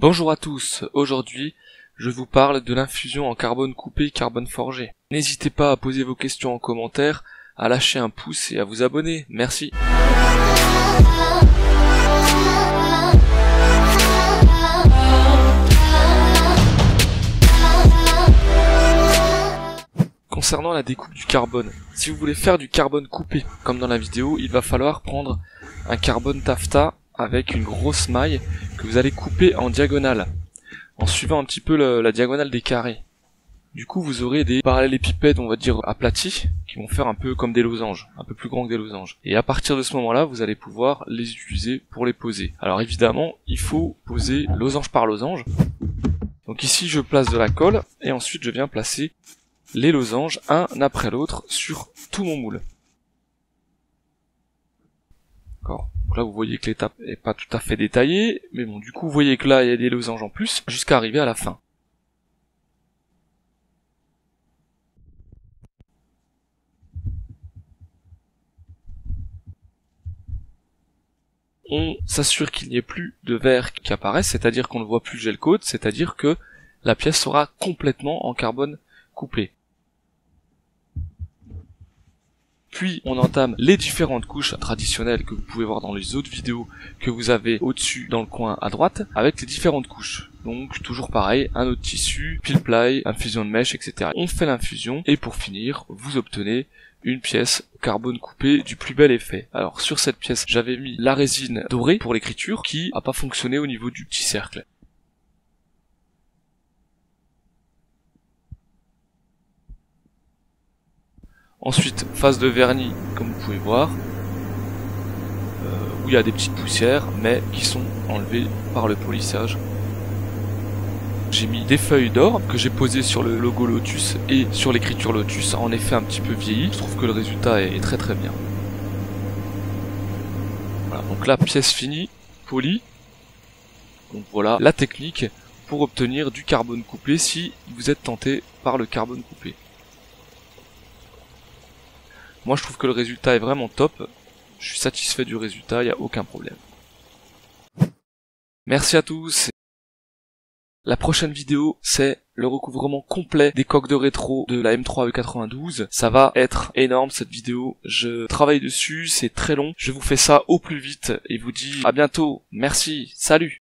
Bonjour à tous, aujourd'hui je vous parle de l'infusion en carbone coupé carbone forgé. N'hésitez pas à poser vos questions en commentaire, à lâcher un pouce et à vous abonner, merci. Concernant la découpe du carbone, si vous voulez faire du carbone coupé, comme dans la vidéo, il va falloir prendre un carbone taffetas avec une grosse maille que vous allez couper en diagonale, en suivant un petit peu la diagonale des carrés. Du coup, vous aurez des parallélépipèdes, on va dire, aplatis, qui vont faire un peu comme des losanges, un peu plus grands que des losanges. Et à partir de ce moment-là, vous allez pouvoir les utiliser pour les poser. Alors évidemment, il faut poser losange par losange. Donc ici, je place de la colle, et ensuite je viens placer les losanges, un après l'autre, sur tout mon moule. D'accord. Donc là, vous voyez que l'étape est pas tout à fait détaillée, mais bon, du coup, vous voyez que là, il y a des losanges en plus, jusqu'à arriver à la fin. On s'assure qu'il n'y ait plus de verre qui apparaisse, c'est-à-dire qu'on ne voit plus le gel coat, c'est-à-dire que la pièce sera complètement en carbone coupé. Puis on entame les différentes couches traditionnelles que vous pouvez voir dans les autres vidéos que vous avez au-dessus dans le coin à droite, avec les différentes couches. Donc toujours pareil, un autre tissu, pile ply, infusion de mèche, etc. On fait l'infusion et pour finir, vous obtenez une pièce carbone coupé du plus bel effet. Alors sur cette pièce, j'avais mis la résine dorée pour l'écriture qui n'a pas fonctionné au niveau du petit cercle. Ensuite, phase de vernis, comme vous pouvez voir, où il y a des petites poussières, mais qui sont enlevées par le polissage. J'ai mis des feuilles d'or que j'ai posées sur le logo Lotus et sur l'écriture Lotus, en effet un petit peu vieilli. Je trouve que le résultat est très très bien. Voilà, donc la pièce finie, polie. Donc voilà la technique pour obtenir du carbone coupé si vous êtes tenté par le carbone coupé. Moi je trouve que le résultat est vraiment top, je suis satisfait du résultat, il n'y a aucun problème. Merci à tous. La prochaine vidéo c'est le recouvrement complet des coques de rétro de la M3E92. Ça va être énorme cette vidéo, je travaille dessus, c'est très long. Je vous fais ça au plus vite et vous dis à bientôt, merci, salut.